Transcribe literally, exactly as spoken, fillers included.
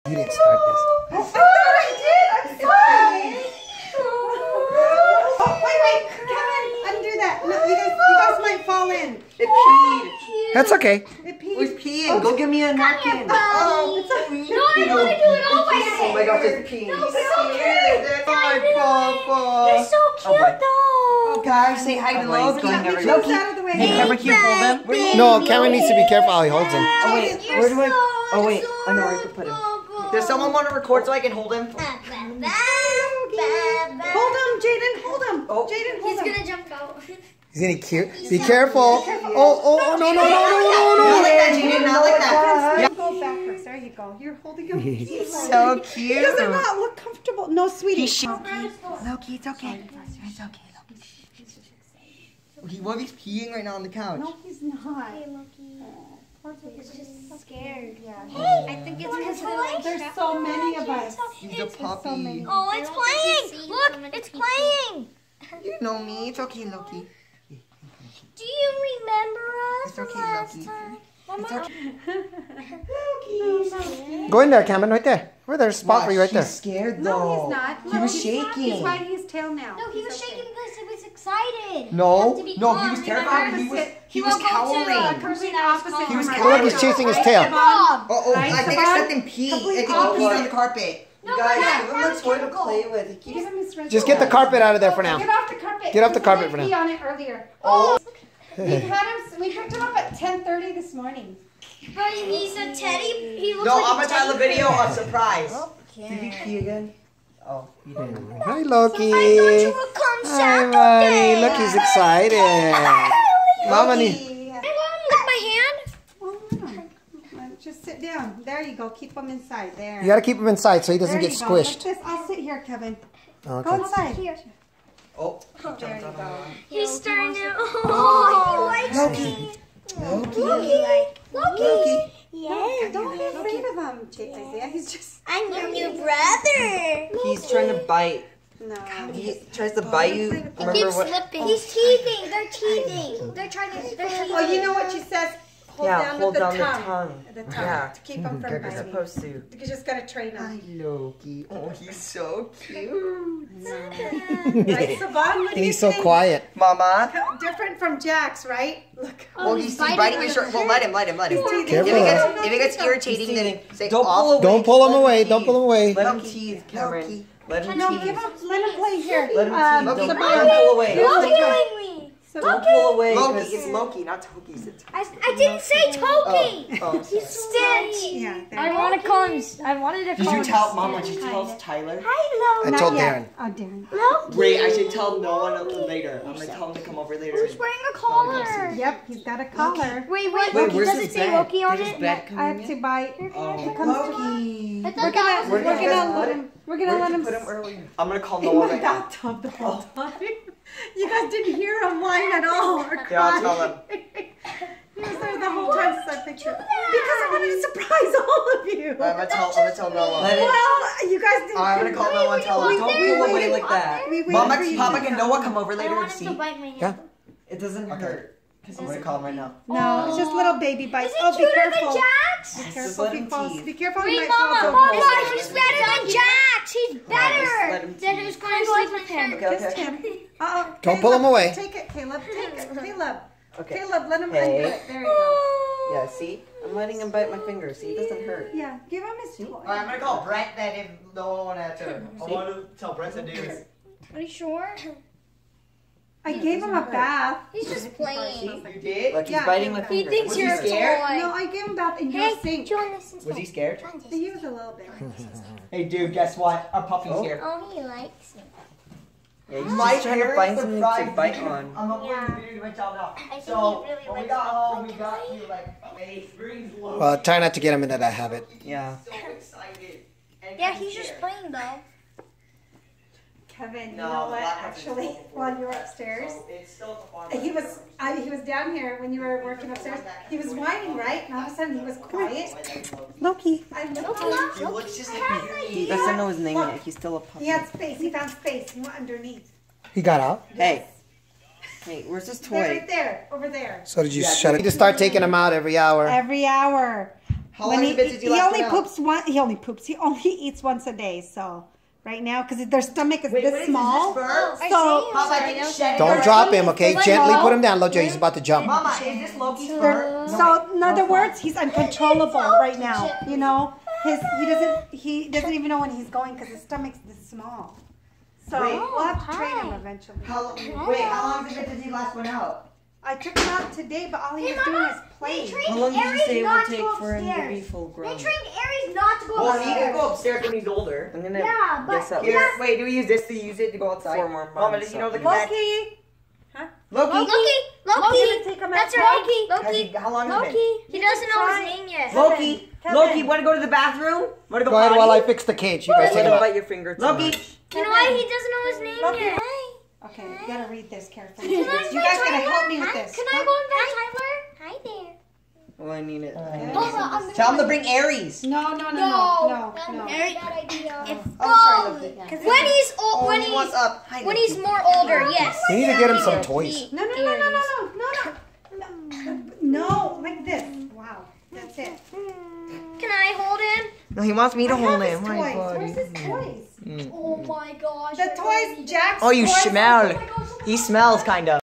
You didn't start this. I thought I did. I'm sorry. Oh, wait, wait. Kevin, undo that. No, you guys, you guys might fall in. It peed. That's okay. It peed. It was peeing. Go give me a napkin. Oh, it's a No, I want to do it all myself. Oh my gosh, it's peeing. No, He's it's so okay. cute. Hi, Papa. You're so cute, though. Guys, say hi to Oh, Loki. Loki, Loki, out of the way. Hey, Cameron, can you hold him? No, Cameron needs to be careful how he holds him. Oh, wait. Where do I... Oh, wait. I know where I can put him. Does someone want to record so I can hold him? Hold him, Jaden. Hold him. Oh. Jaden, hold He's him. gonna jump out. He's gonna cute. Be careful. Oh, oh, oh, no, no, no, no, no, Not like no. that, Jaden. Not like that. Go backwards. There you go. You're holding him. He's so cute. He does not look comfortable. No, sweetie. He's Loki. Loki, it's okay. It's okay, Loki. What if he's peeing right now on the couch? No, he's not. Hey, Loki. He's just scared. Yeah. Hey, I think it's because like There's so many of us. He's a puppy. Oh, it's playing! Look, it's playing! You know me. It's okay, Loki. Do you remember us It's from okay, last Loki. time? It's okay. Go in there, Cameron, right there. Where there's a spot for you right there. He's scared No, though. he's not. He No, was he's shaking. He's wagging his tail now. No, he He's was okay. shaking because he was excited. No, You have to be no, calm. he was terrified. He was, he was We'll go to, uh, cowering. person Complete opposite. He was from cowering. right Look, he's now. chasing his Right, tail. Savon? Oh, oh, Right, I think I Savon? stepped in pee. I Complete think he peed on opposite. the carpet. No, You guys, that- give him that a was toy to chemical. play with. He keeps... Give him his red Just ball. get the carpet out of there for now. Get off the carpet. Get off the He carpet might for now. pee on it earlier. Oh. We had him. We picked him up at ten thirty this morning. But he's a teddy. He looks No, like I'm a gonna tell the teddy video bear. a surprise. Okay. Did he pee again? Oh, he didn't. Hi, Loki. I thought you would come Hi, Saturday. buddy. Look, he's excited. Mama need... I want him with my hand. Well, just sit down. There you go. Keep him inside. There. You gotta keep him inside so he doesn't There get you go. squished. Like this. I'll sit here, Kevin. Go Okay. inside. Here. Oh, Oh, there you go. He's starting to. Oh, he likes Loki. me. Loki. Loki. Loki. Yeah, Don't be afraid of him, Isaiah. He's just I'm your new brother. He's trying to bite. no. He tries to bite you. He Remember keeps what? slipping. He's teething. They're teething. They're trying to. They're teething. Oh, you know what she says? Hold Yeah, down hold the down the tongue. tongue. The tongue. Yeah. To keep him from You're biting. supposed to. You just gotta train Hi, him. Loki. Oh, he's so cute. Right, Savon? What do And you he's so think? quiet. Mama. Different from Jax, right? Look. Well, he's biting, biting my shirt. Well, let him, let him, let him. He's teething. If it Careful. gets, if it gets irritating, then say Don't off. pull away. Don't pull him Let away. tease. Don't pull him away. Let him Loki. tease, Cameron. Loki. Let him No, tease. give him, let him play here. Let him Um, tease. Loki, Savon. Don't pull away. Here's Loki the- doing me. Don't pull away. Loki, 'cause- it's Loki, not Toki. It's I, I didn't say Toki. Oh, He's Stitch. Yeah, there I you want to call him. I wanted to Did call you him. tell Mama? Stitch. Did you tell Tyler? Hi, I Loki. told Not Darren. yet. Oh, Darren. Loki. Wait, I should tell no one else later. I'm gonna tell him to come over later. Who's wearing a collar? Yep, he's got a collar. Wait, wait, Wait, Loki. where's Does his it say bed? Loki on Did his it? bed I come have in to yet? buy. Oh. It comes to- Loki. I We're thought gonna, that we're was Where did you gonna guys let put him. We're gonna Where let did you him put him s- earlier? I'm gonna call in Noah my right now. bathtub the whole time. You guys didn't hear him whine at all or Yeah, I'll cry. tell him. He was there the whole time since I picture. Because I wanted to surprise all of you. I'm gonna tell, I'm gonna tell Noah. Let it- Well, you guys didn't. I'm gonna call Noah and tell him. Don't We pull away waited- like that. We waited Mama, for you Papa, to can come. Noah come over I later don't and want him see? to bite my Yeah. hand. It doesn't Okay. hurt. I'm gonna call him right now. No, it's just little baby bites. Is he Oh, be cuter careful. than Jax? Be Just careful let if he him falls. tease. Be careful he Wait, might fall. Mama, so Mama, close. he's better than Jax. He's Just let better. him Then tease. who's going to sleep with him? Okay, Kiss okay. him. Uh-oh. Don't pull him away. Take it, Caleb. Take it, Caleb. Okay. Caleb, let him Hey. undo it. There you go. Yeah, see? I'm letting him bite my finger. See, it doesn't hurt. Yeah, give him his toy. Alright, I'm gonna call Brent then if no one answers. I want to tell Brent to do this. Are you sure? I gave him a bath. He's just playing. You did? Look, he's Yeah, biting yeah. my He finger. thinks Was you're he a scared? toy. No, I gave him a bath in your Hey, sink. do you want to listen to Was he scared? He was a little bit. Hey, dude, guess what? Our puppy's Oh. here. Oh, he likes me. Yeah, he's My just trying to parents find something to surprised bite me. on. I'm uploading Yeah. the video to my channel now. I think So, he really when we likes got me. home, we Like, got can you like, hey, brings Loki. Well, try not to get him into that habit. Yeah. So excited. And Yeah, I'm he's just scared. playing though. Kevin, you No, know the what? laptop's Actually, full while you were before. upstairs, So it's still at the farm. he was I, he was down here when you were working upstairs. He was whining, right? And all of a sudden he was quiet. Loki. I looked at him. He looks just like me. He doesn't know his name yet. He's still a puppy. He had space. He found space. He went underneath. He got out. Hey. Hey, where's this There, toy? right there. Over there. So did you Yeah, shut it? You need to start taking him out every hour. Every hour. How When long he, has it been since you he last only went out? poops one. He only poops. He only eats once a day. So right now, because their stomach is Wait, this what is small, this, bird? so Mama, I think it's Shed. Don't drop him, okay? Gently put him down, Lojo. He's about to jump. Mama, is this Loki's they're- bird? so in other words, he's uncontrollable right now. You know, his he doesn't he doesn't even know when he's going because his stomach's this small. So Wait. we'll have to train him eventually. How, wait, how long has it been since you last went out? I took him out today, but all he was doing is playing. How long did you say it would take for him to be full grown? They trained Aries not to go Well, he upstairs. can go upstairs when he's older. I'm gonna Yeah, but guess that Here, was wait, do we use this to use it to go outside? four more Mama, months. did you know the connect? Loki, huh? Loki? Loki, I'm Loki, gonna take him that's outside. right, Has Loki, he, how long has it been? Loki. He doesn't know his name yet. Loki, Kevin. Loki, want to go to the bathroom? Want to go Go ahead potty? while I fix the cage. You guys take Let him him out. bite your finger too Loki. much. You know why he doesn't know his name Loki. yet? Okay, you gotta read this carefully. Can I You guys gotta Tyler? help me with Hi, this. Can I go invite Tyler? Hi there. Well, I need it. Tell him to bring Aries. No, no, no, no, no, no. Very bad idea. If, I'm sorry, Loki. when he's old, when Oh, he's what's up? Hi, when Loki. he's more older, yes. We need to get him some toys. No, no, no, no, no, no, no, no. No, like this. Wow, that's it. Can I hold him? No, he wants me to I hold have his him. My toys. buddy. Where's his toys? Oh my gosh. The toys, Jack's Oh, you toys. smell. He smells, kind of.